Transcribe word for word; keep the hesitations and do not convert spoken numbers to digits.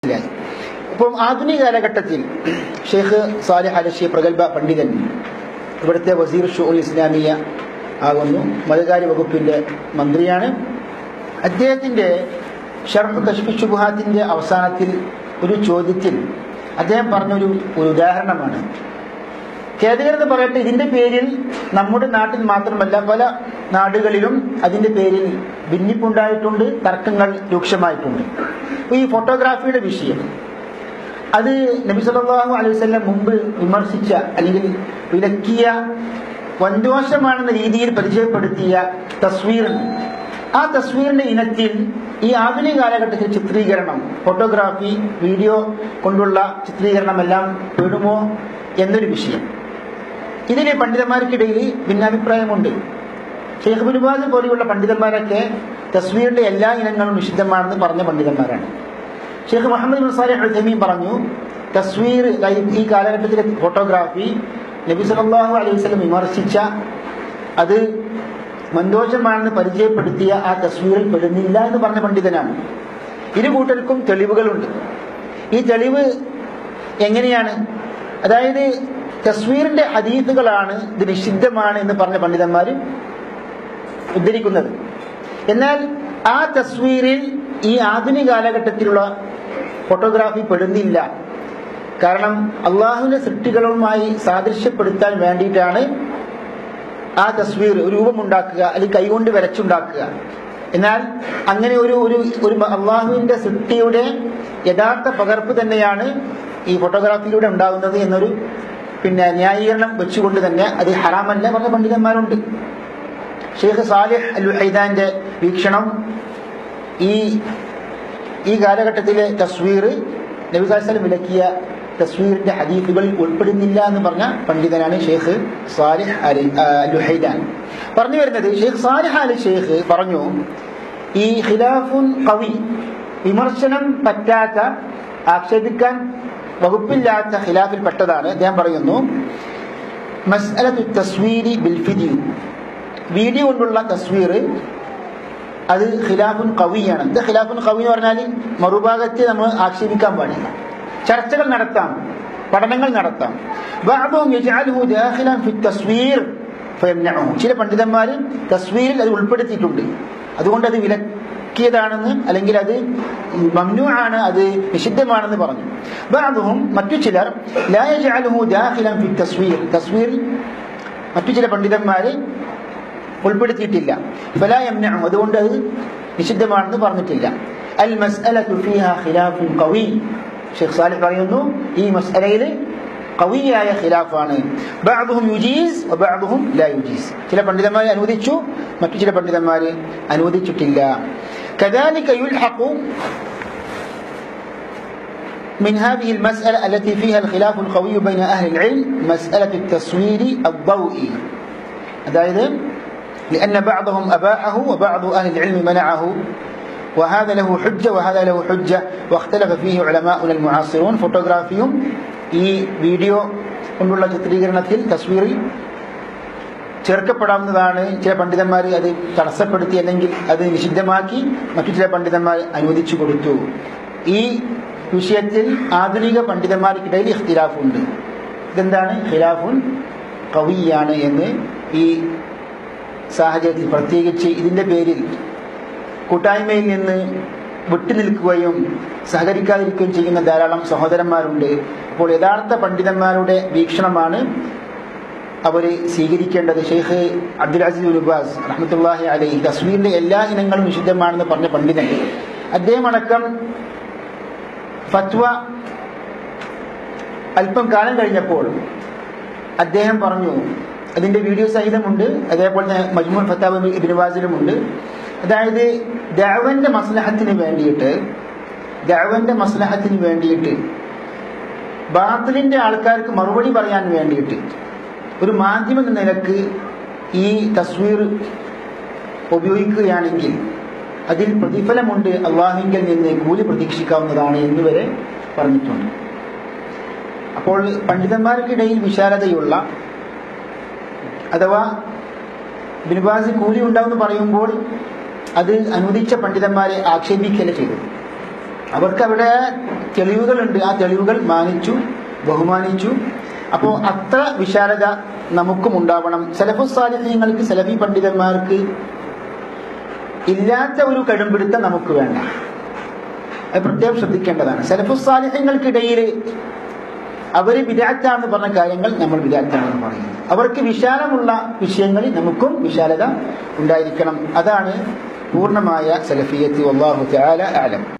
ഇപ്പം ആധുനിക കാലഘട്ടത്തിൽ ഷെയ്ഖ് സാലിഹ് അലശി പ്രഗത്ഭ പണ്ഡിതൻ, ഇവിടുത്തെ വസീർ ഷുഊൽ ഇസ്ലാമിയ ആകുന്നു, മതകാര്യ വകുപ്പിന്റെ മന്ത്രിയാണ്. അദ്ദേഹത്തിന്റെ ഷർഹ് കശ്ഫ് ശുബ്ഹാത്തിന്റെ അവസാനത്തിൽ ഒരു ചോദ്യത്തിൽ അദ്ദേഹം പറഞ്ഞൊരു ഒരു ഉദാഹരണമാണ്. ഖേദകരെന്ന് പറയട്ടെ, ഇതിന്റെ പേരിൽ നമ്മുടെ നാട്ടിൽ മാത്രമല്ല പല നാടുകളിലും അതിന്റെ പേരിൽ ഭിന്നിപ്പുണ്ടായിട്ടുണ്ട്, തർക്കങ്ങൾ രൂക്ഷമായിട്ടുണ്ട്. ഈ ഫോട്ടോഗ്രാഫിയുടെ വിഷയം അത് നബി സല്ലല്ലാഹു അലൈഹി വസല്ലം മുമ്പ് വിമർശിച്ച അല്ലെങ്കിൽ വിലക്കിയ വൻദോഷമാണെന്ന രീതിയിൽ പരിചയപ്പെടുത്തിയ തസ്വീർ, ആ തസ്വീറിന്റെ ഇനത്തിൽ ഈ ആധുനിക കാലഘട്ടത്തിൽ ചിത്രീകരണം, ഫോട്ടോഗ്രാഫി, വീഡിയോ കൊണ്ടുള്ള ചിത്രീകരണമെല്ലാം പെടുമോ എന്നൊരു വിഷയം. ഇതിലെ പണ്ഡിതന്മാർക്കിടയിൽ ഭിന്നാഭിപ്രായമുണ്ട്. ഷെയ്ഖ് ഇബ്നു ബാസ് പോലെയുള്ള പണ്ഡിതന്മാരൊക്കെ തസ്വീറിന്റെ എല്ലാ ഇനങ്ങളും നിഷിദ്ധമാണെന്ന് പറഞ്ഞ പണ്ഡിതന്മാരാണ്. Sheikh Muhammad bin Salih al Uthaymeen പറഞ്ഞു, തസ്വീർ ഈ കാലഘട്ടത്തിലെ ഫോട്ടോഗ്രാഫി നബി സല്ലല്ലാഹു അലൈഹി വസല്ലം വിമർശിച്ച, അത് മന്ദോഷമാണെന്ന് പരിചയപ്പെടുത്തിയ ആ തസ്വീറിൽ പെടുന്നില്ല എന്ന് പറഞ്ഞ പണ്ഡിതനാണ്. ഇരു കൂട്ടർക്കും തെളിവുകളുണ്ട്. ഈ തെളിവ് എങ്ങനെയാണ്? അതായത് തസ്വീറിന്റെ ഹദീസുകളാണ് ഇത് നിഷിദ്ധമാണ് എന്ന് പറഞ്ഞ പണ്ഡിതന്മാർ ഉദ്ധരിക്കുന്നത്. എന്നാൽ ആ തസ്വീറിൽ ഈ ആധുനിക കാലഘട്ടത്തിലുള്ള ഫോട്ടോഗ്രാഫി പെടുന്നില്ല. കാരണം അള്ളാഹുവിന്റെ സൃഷ്ടികളുമായി സാദൃശ്യപ്പെടുത്താൻ വേണ്ടിയിട്ടാണ് ആ തസ്വീർ രൂപമുണ്ടാക്കുക, അല്ലെങ്കിൽ കൈകൊണ്ട് വരച്ചുണ്ടാക്കുക. എന്നാൽ അങ്ങനെ ഒരു ഒരു അള്ളാഹുവിന്റെ സൃഷ്ടിയുടെ യഥാർത്ഥ പകർപ്പ് തന്നെയാണ് ഈ ഫോട്ടോഗ്രാഫിയിലൂടെ ഉണ്ടാകുന്നത് എന്നൊരു പിന്നെ ന്യായീകരണം വെച്ചുകൊണ്ട് തന്നെ അത് ഹറാമല്ല പറഞ്ഞ പണ്ഡിതന്മാരുണ്ട്. ഷെയ്ഖ് സാലിഹ് അൽ ഉഹൈദാന്റെ വീക്ഷണം ഈ ഈ കാലഘട്ടത്തിലെ തസ്വീർ നബി സല്ലല്ലാഹു അലൈഹി വസല്ലം വിലക്കിയ തസ്വീറിന്റെ ഹദീസുകളിൽ ഉൾപ്പെടുന്നില്ല എന്ന് പറഞ്ഞ പണ്ഡിതനാണ് ഷെയ്ഖ് സാലിഹ് അൽ ഉഹൈദാൻ. പറഞ്ഞു വരുന്നത്, ഷെയ്ഖ് സാലിഹ് അൽ ഷെയ്ഖ് പറഞ്ഞു, ഈ ഖിലാഫുൻ ഖവി, വിമർശനം പറ്റാത്ത, ആക്ഷേപിക്കാൻ വകുപ്പില്ലാത്ത ഖിലാഫിൽ പെട്ടതാണ്. അദ്ദേഹം പറയുന്നു, മസ്അലത്തു തസ്വീരി ബിൽ ഫിദിയോ, വീഡിയോ കൊണ്ടുള്ള തസ്വീർ അത് ഖിലാഫുൻ ഖവിയാണ്. ഇത് ഖിലാഫുൻ ഖവി എന്ന് പറഞ്ഞാൽ മറുഭാഗത്തെ നമ്മൾ ആക്ഷേപിക്കാൻ പാടില്ല, ചർച്ചകൾ നടത്താം, പഠനങ്ങൾ നടത്താം. ബഅദുഹും യജ്അലുഹു ദാഖിലൻ ഫി തസ്വീർ ഫയംനഉഹു, ചില പണ്ഡിതന്മാർ തസ്വീരിൽ അത് ഉൾപ്പെടുത്തിയിട്ടുണ്ട്, അതുകൊണ്ട് അത് വിലക്കിയതാണെന്ന് അല്ലെങ്കിൽ അത് മംനൂആണ്, അത് നിഷിദ്ധമാണെന്ന് പറഞ്ഞു. ബഅദുഹും, മറ്റു ചിലർ ലാ യജ്അലുഹു ദാഖിലൻ ഫി തസ്വീർ, തസ്വീർ മറ്റു ചില പണ്ഡിതന്മാർ ഉൾപ്പെടുത്തിയിട്ടില്ല. ഫലാ യംനഉ, അതുകൊണ്ട് അത് നിഷിദ്ധമാണെന്ന് പറഞ്ഞിട്ടില്ല. അൽ മസ്അലതു ഫീഹാ ഖിലാഫുൻ ഖവി, ഷെയ്ഖ് സാലിഹ് പറയുന്നു, ഈ മസ്അലയിൽ ഖവിയായ ഖിലാഫാണ്. ബഅദുഹും യുജീസ് വബഅദുഹും ലാ യുജീസ്, ചില പണ്ഡിതന്മാർ അനുവദിച്ചു, മറ്റു ചില പണ്ഡിതന്മാർ അനുവദിച്ചിട്ടില്ല. കദാലിക യുൽഹഖു من هذه المسألة التي فيها الخلاف القوي بين أهل العلم مسألة التصوير الضوئي، അതായത് لأن بعضهم أباحه وبعض أهل العلم منعه وهذا له حجة وهذا له حجة واختلف فيه علماؤنا المعاصرون. ഫോട്ടോഗ്രാഫിയും ഈ വീഡിയോ കൊണ്ടുള്ള ചിത്രീകരണത്തിൽ തസ്വീറിൽ ചേർക്കപ്പെടാവുന്നതാണ്. ചില പണ്ഡിതന്മാർ അത് തടസ്സപ്പെടുത്തി അല്ലെങ്കിൽ അത് നിഷിദ്ധമാക്കി, മറ്റു ചില പണ്ഡിതന്മാർ അനുവദിച്ചു കൊടുത്തു. ഈ വിഷയത്തിൽ ആധുനിക പണ്ഡിതന്മാർക്കിടയിൽ ഇഖ്തിലാഫുണ്ട്. ഇതെന്താണ്? ഖിലാഫുൻ ഖവിയാണ് എന്ന് ഈ സാഹചര്യത്തിൽ, പ്രത്യേകിച്ച് ഇതിന്റെ പേരിൽ കൂട്ടായ്മയിൽ നിന്ന് വിട്ടുനിൽക്കുകയും സഹകരിക്കാതിരിക്കുകയും ചെയ്യുന്ന ധാരാളം സഹോദരന്മാരുണ്ട്. അപ്പോൾ യഥാർത്ഥ പണ്ഡിതന്മാരുടെ വീക്ഷണമാണ് അവർ സ്വീകരിക്കേണ്ടത്. Sheikh Abdul Aziz ibn Baz റഹ്മത്തുള്ളാഹി അലൈഹി തസ്വീറിന്റെ എല്ലാ ഇനങ്ങളും നിഷിദ്ധമാണെന്ന് പറഞ്ഞ പണ്ഡിതൻ, അദ്ദേഹം അടക്കം ഫത്വ അല്പം കാലം കഴിഞ്ഞപ്പോൾ അദ്ദേഹം പറഞ്ഞു, അതിന്റെ വീഡിയോ സഹിതമുണ്ട്, അതേപോലെ തന്നെ മജ്മൂ ഫത്താവ ഇബ്നു ബാസിലുമുണ്ട്. അതായത് ദഅവന്റെ മസ്ലഹത്തിന് വേണ്ടിയിട്ട് ദഅവന്റെ മസ്ലഹത്തിന് വേണ്ടിയിട്ട് ബാത്തിലിന്റെ ആൾക്കാർക്ക് മറുപടി പറയാൻ വേണ്ടിയിട്ട് ഒരു മാധ്യമം എന്ന നിലക്ക് ഈ തസ്വീർ ഉപയോഗിക്കുകയാണെങ്കിൽ അതിൽ പ്രതിഫലമുണ്ട്, അള്ളാഹുവിങ്കിൽ നിന്ന് കൂലി പ്രതീക്ഷിക്കാവുന്നതാണ് എന്നുവരെ പറഞ്ഞിട്ടുണ്ട്. അപ്പോൾ പണ്ഡിതന്മാർക്കിടയിൽ വിശാലതയുള്ള, അഥവാ ഇബ്നു ബാസ് കൂലി ഉണ്ടാവുമെന്ന് പറയുമ്പോൾ അത് അനുവദിച്ച പണ്ഡിതന്മാരെ ആക്ഷേപിക്കുകയല്ല ചെയ്തത്. അവർക്ക് അവിടെ തെളിവുകളുണ്ട്, ആ തെളിവുകൾ മാനിച്ചു ബഹുമാനിച്ചു. അപ്പോൾ അത്ര വിശാലത നമുക്കും ഉണ്ടാവണം. സലഫുസ് സാലിഹീങ്ങൾക്ക്, സലഫി പണ്ഡിതന്മാർക്ക് ഇല്ലാത്ത ഒരു കടുംപിടുത്തം നമുക്ക് വേണ്ട. അത് പ്രത്യേകം ശ്രദ്ധിക്കേണ്ടതാണ്. സലഫുസ് സാലിഹീങ്ങൾക്കിടയിൽ അവർ ബിദ്അത്താണെന്ന് പറഞ്ഞ കാര്യങ്ങൾ നമ്മൾ ബിദ്അത്താണെന്ന് പറയുന്നു. അവർക്ക് വിശാലമുള്ള വിഷയങ്ങളിൽ നമുക്കും വിശാലത ഉണ്ടായിരിക്കണം. അതാണ് പൂർണ്ണമായ സലഫിയത്ത്. വല്ലാഹു തആല അഅലം.